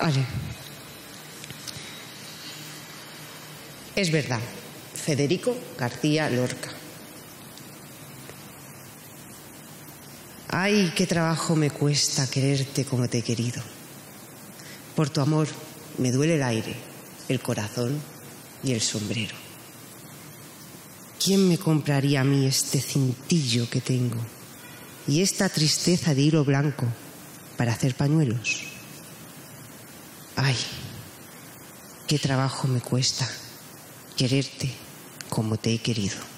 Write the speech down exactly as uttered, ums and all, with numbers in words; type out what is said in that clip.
Vale. Es verdad, Federico García Lorca. Ay, qué trabajo me cuesta quererte como te he querido. Por tu amor me duele el aire, el corazón y el sombrero. ¿Quién me compraría a mí este cintillo que tengo y esta tristeza de hilo blanco para hacer pañuelos? Ay, qué trabajo me cuesta quererte como te he querido.